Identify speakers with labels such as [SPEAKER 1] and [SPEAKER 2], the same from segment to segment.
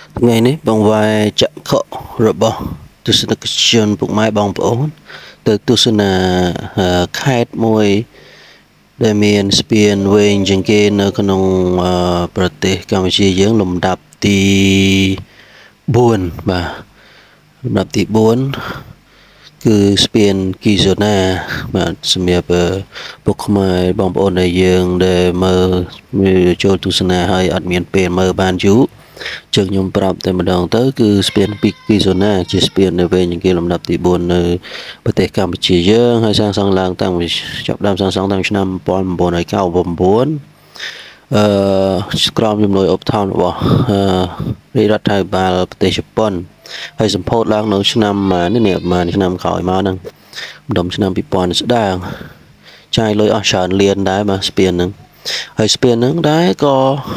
[SPEAKER 1] Ngàyនេះបងវាយចក្ខុរបស់ទស្សនិកជនពុកម៉ែបងប្អូនទៅទស្សនាខេត្តមួយដែលមានស្ពានវែងជាងគេនៅក្នុងប្រទេសកម្ពុជាយើងលំដាប់ទី4បាទលំដាប់ទី4គឺស្ពានគីហ្សូណាបាទសម្រាប់ពុកខ្មែរបងប្អូនដែលយើងដែលមើលចូលទស្សនាហើយអត់មានពេលមើលបានយូរជើងខ្ញុំប្រាប់តែម្ដងទៅគឺស្ពានគីហ្សូណាជាស្ពាននៅវែងជាងគេលំដាប់ទី4នៅប្រទេសកម្ពុជាយើងហើយសាងសង់ឡើងតាំងពីចាប់ដើមសាងសង់តាំងឆ្នាំ1999ក្រោមជំនួយឧបត្ថម្ភរបស់រាជរដ្ឋាភិបាលប្រទេសជប៉ុនហើយសម្ពោធឡើងនៅឆ្នាំនេះប្រហែលឆ្នាំក្រោយមកហ្នឹងម្ដុំឆ្នាំ2000ស្ដាងចាយលុយអស់ច្រើនលានដែរបាទស្ពានហ្នឹងហើយស្ពានហ្នឹងដែរក៏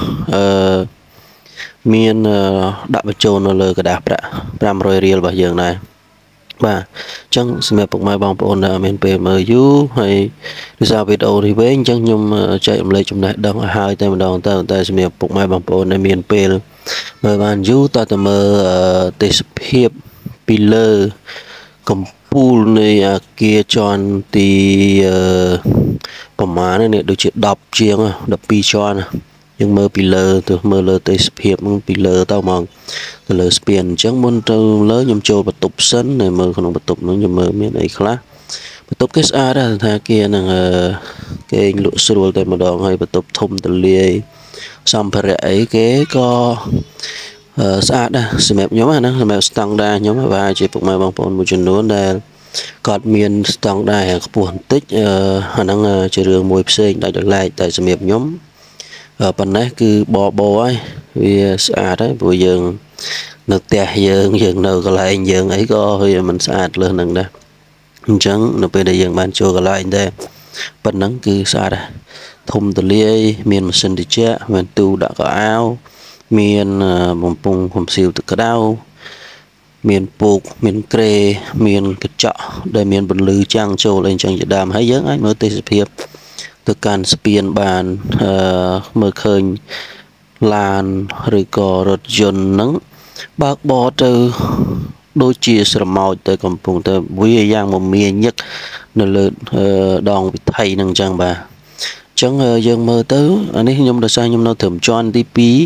[SPEAKER 1] មានដាក់បញ្ចូលនៅលើกระดาษប្រាក់500រៀលរបស់យើងដែរបាទអញ្ចឹងសម្រាប់ពុកម៉ែបងប្អូនដែលអត់មានពេលមើលយូរហើយដោយសារវីដេអូនេះវែងអញ្ចឹងខ្ញុំចែករំលែកចំណេះដឹងឲ្យហើយតែម្ដងទៅតែសម្រាប់ពុកម៉ែបងប្អូនដែលមានពេលមើលបានយូរតើមើលទេសភាពពីលើកំពូលនៃអាគារជាន់ទីប្រមាណនេះដូចជា10ជាង12ជាន់យើងមើលពីលើទៅមើលលើទេសភាពហ្នឹងពីលើទៅហ្មងទៅលើស្ពានអញ្ចឹងមុនទៅលើខ្ញុំចូលបន្ទប់សិនហើយមើលក្នុងបន្ទប់ហ្នឹងខ្ញុំមើលមានអីខ្លះបន្ទប់គេស្អាតដែរថាគេហ្នឹងគេលក់ស្រួលតែម្ដងហើយបន្ទប់ធំទូលាយសម្ភារៈអីគេក៏ស្អាតដែរសម្រាប់ខ្ញុំហ្នឹងសម្រាប់ស្តង់ដារខ្ញុំហើយជាពុកម៉ែបងប្អូនមួយចំនួនដែលគាត់មានស្តង់ដារខ្ពស់បន្តិចអាហ្នឹងជារឿងមួយផ្សេងដាច់ដោយឡែកតែសម្រាប់ខ្ញុំប៉ុណ្ណេះគឺបបោហើយវាស្អាតហើយព្រោះយើងនៅផ្ទះយើងនៅកន្លែងយើងអីក៏វាមិនស្អាតលើសនឹងដែរអញ្ចឹងនៅពេលដែលយើងបានចូលកន្លែងដែរប៉ុណ្ណឹងគឺស្អាតដែរធំទូលាយមានម៉ាស៊ីនត្រជាក់មានទូដាក់កៅអៅមានបំពង់កំសៀវទឹកក្តៅមានពូកមានក្រេមានកញ្ចក់ដែលមានពន្លឺចាំងចូលអីអញ្ចឹងជាដើមហើយយើងអាចមើលទេសភាពទៅកាន់ស្ពានបានមើលឃើញឡានឬក៏រថយន្តហ្នឹងបើកបរទៅដូចជាស្រមោចទៅកំពុងទៅវាយ៉ាងមមាញឹកនៅលើដងវិថីហ្នឹងអញ្ចឹងបាទអញ្ចឹងយើងមើលទៅអានេះខ្ញុំដោយសារខ្ញុំនៅត្រឹមជាន់ទី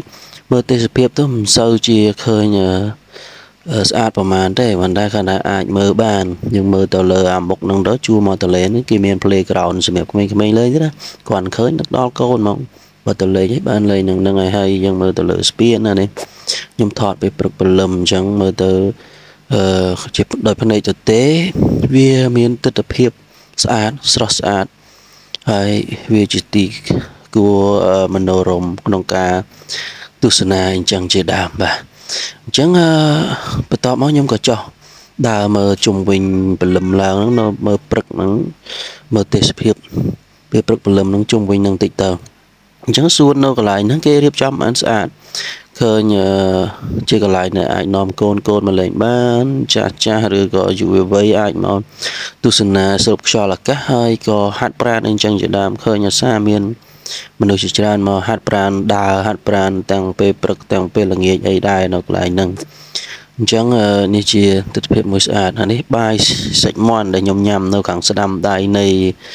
[SPEAKER 1] 2មើលទេសភាពទៅមិនសូវជាឃើញស្អាតប្រហែលទេប៉ុន្តែគាត់ថាអាចមើលបានយើងមើលទៅលើអាមុខហ្នឹងទៅជួរមកតលេងនេះគេមាន playground សម្រាប់ក្មេងៗលេងទេណាគាត់ឃើញដឹកដល់កូនមកបើទៅលេងឲ្យបានលេងនឹងហើយយើងមើលទៅលើស្ពានណានេះខ្ញុំថតពេលព្រឹកព្រលឹមអញ្ចឹងមើលទៅជាដោយភ្នែកទទេវាមានទិដ្ឋភាពស្អាតស្រស់ស្អាតហើយវាជាទីគួរមនោរម្យក្នុងការទស្សនាអញ្ចឹងជាដើមបាទអញ្ចឹងបន្ទាប់មកខ្ញុំក៏ចុះដើរមើលជុំវិញព្រលឹមឡើងហ្នឹងនៅមើលព្រឹកហ្នឹងមើលទេសភាពពេលព្រឹកព្រលឹមហ្នឹងជុំវិញហ្នឹងតិចទៅអញ្ចឹងសួននៅកន្លែងហ្នឹងគេរៀបចំបានស្អាតឃើញជាកន្លែងដែលអាចនាំកូនមកលេងបានចាស់ឬក៏យុវវ័យអាចមកទស្សនាស្រូបខ្យល់អាកាសហើយក៏ហាត់ប្រាណអីចឹងជាដើមឃើញអាសាមានមនុស្សជាច្រើនមកហាត់ប្រាណដើរហាត់ប្រាណទាំងពេលព្រឹកទាំងពេលល្ងាចអីដែរនៅកន្លែងហ្នឹងអញ្ចឹងនេះជាទិដ្ឋភាពមួយស្អាតហើយនេះបាយសាច់មាន់ដែលខ្ញុំញ៉ាំនៅខាងស្ដាំដៃនៃ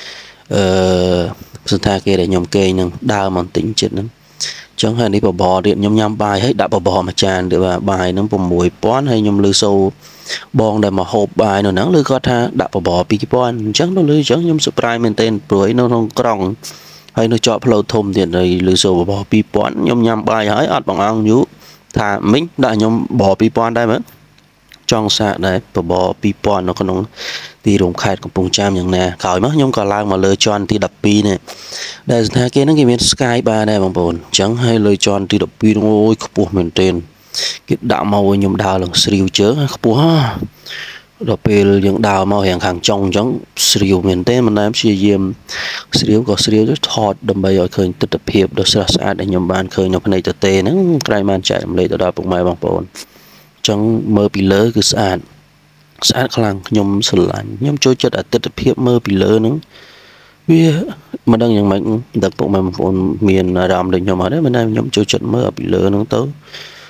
[SPEAKER 1] សន្តាគារដែលខ្ញុំគេងហ្នឹងដើរមកបន្តិចចិត្តហ្នឹងអញ្ចឹងហើយនេះបបរទៀតខ្ញុំញ៉ាំបាយហើយដាក់បបរមួយចានទៀតបាយហ្នឹង6000ហើយខ្ញុំលើសូបងដែលមកហូបបាយនៅហ្នឹងលើគាត់ថាដាក់បបរ2000អញ្ចឹងនៅលើអញ្ចឹងខ្ញុំ surprise មែនទែនព្រោះនៅក្នុងក្រុងហើយនៅជាប់ផ្លូវធំទៀតហើយលើសូបបរ2000ខ្ញុំញ៉ាំបាយហើយអត់បងអង្គយូរថាមិញដាក់ខ្ញុំបបរ2000ដែរមើលចង់សាកដែរបបរ2000នៅក្នុងទីរួមខេត្តកំពង់ចាមយ៉ាងណាក្រោយមកខ្ញុំក៏ឡើងមកលើជាន់ទី12នេះដែលសន្តាគារហ្នឹងគេមាន Sky Bar ដែរបងប្អូនអញ្ចឹងហើយលើជាន់ទី12ហ្នឹងអូយខ្ពស់មែនទែនគេដាក់មកខ្ញុំដើរឡើងស្រាវជើងខ្ពស់ដល់ពេលយើងដើរមករាងខាងចុងអញ្ចឹងស្រាវមែនទែនមិនដែលព្យាយាមស្រាវក៏ស្រាវទៅថតដើម្បីឲ្យឃើញទិដ្ឋភាពដ៏ស្រស់ស្អាតដែលខ្ញុំបានឃើញនៅភ្នែកទទេហ្នឹងក្រែងបានចែករំលែកទៅដល់ពុកម៉ែបងប្អូនអញ្ចឹងមើលពីលើគឺស្អាតខ្លាំងខ្ញុំស្រឡាញ់ខ្ញុំចូលចិត្តទិដ្ឋភាពមើលពីលើហ្នឹងវាមិនដឹងយ៉ាងម៉េចដឹកពុកម៉ែបងប្អូនមានអារម្មណ៍ដូចខ្ញុំអត់ទេមិនដែរខ្ញុំចូលចិត្តមើលពីលើហ្នឹងទៅ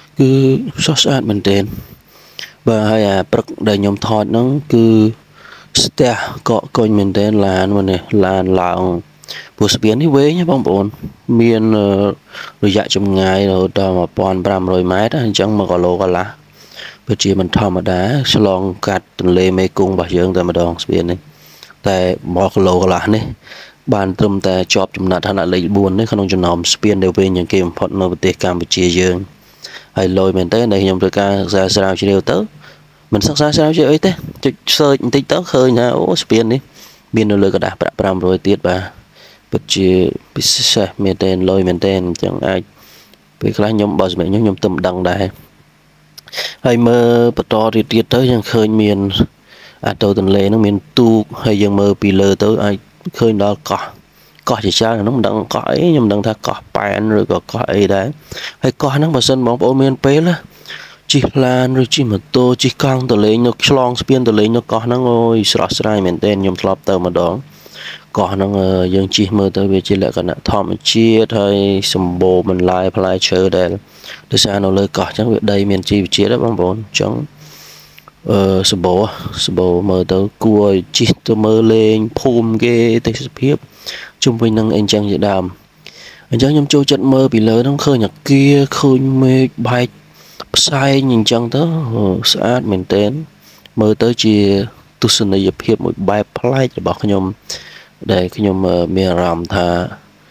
[SPEAKER 1] cứ xót xa mình tên và hay bật đầy nhóm thọt nó cứ ste có coi mình tên là mà này là làng buổi biến đi với nhé bông bồn miền rồi dạy trong ngày rồi tao mà pon bram rồi mái đó chẳng mà có lô có lá bây giờ mình thò mà đá salon cắt từng lê mê cung và dương tại mà đòn biến này tại bỏ cái lô có lá này bàn trùm tại chọp chùm nát hắn lấy buồn đấy không trong nòng spin đều về những game phật nó bật Campuchia dương hay lôi mình tới đây nhung tôi ca ra sao chỉ đều tới mình sắc ra sao chứ ấy thế sơi tích tớ khơi nha ô spin đi biên nó lừa cả đá bram rồi tiết và bất chỉ biết sao mình tên lôi mình tên chẳng ai vì cái nhóm bao giờ nhóm tâm đăng đại hay mơ bắt to thì tiết tới chẳng khơi miền tàu tuần lệ nó miền tu hay dân mơ bị lơ tới ai khơi đó có chỉ sao nó đăng có ấy nhưng đăng tha có bàn rồi có ấy đấy hay có nó mà sân bóng bộ miền pé là chỉ là rồi chỉ mà tô chỉ con tuần lệ nó long spin tuần lệ nó có nó ngồi sợi miền tên nhóm slop tàu mà đó có nó dân chỉ mơ tới về chỉ là cái thom chia thôi sầm bồ mình lại phải chờ để sao nó lời có chẳng việc đây miền chi chia đó bằng bốn chẳng sầm bồ mơ tới cua chỉ tôi mơ lên phum cái tây hiếp chung với năng anh chàng dự đàm anh chàng nhom châu trận mơ bị lớn nó khơi nhạc kia khơi mê bài sai nhìn chăng tới sát miền tên mơ tới chỉ tu sinh này hiệp một bài play cho bảo nhom để cái nhóm miền Nam tha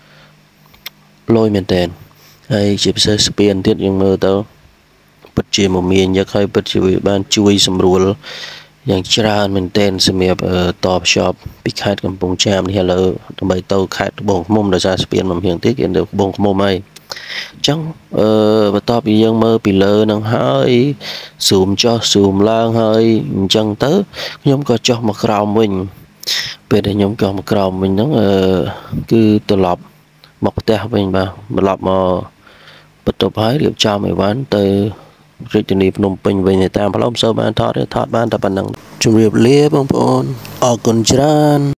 [SPEAKER 1] lôi miền tên hay chỉ sẽ spin tiết những mơ tao bật chỉ một miền như khai bật chỉ ban chui sầm rùaอย่างชรามันเต้นสมัยตอบชอบพิคาดกับปงแชมนี่เราทำไมเต้าขาดบงมุมเราจะเปลี่ยนมันเพียงที่เกินเดี๋ยวบงมุมไม่จังมาตอบยังเมื่อปีเลอนังหายซูมchoซูมล่างหายจังเต้ยมก็choมากราวmình về để nhóm cho một cầu mình nó cứ tự lập một tè mình mà lập mà bắt đầu hái điệp cho mày bán từ rồi từ niệm nông bình về người ta phải làm sao bán thoát bán ta bán năng chuẩn bị lê bông bông ở con tràn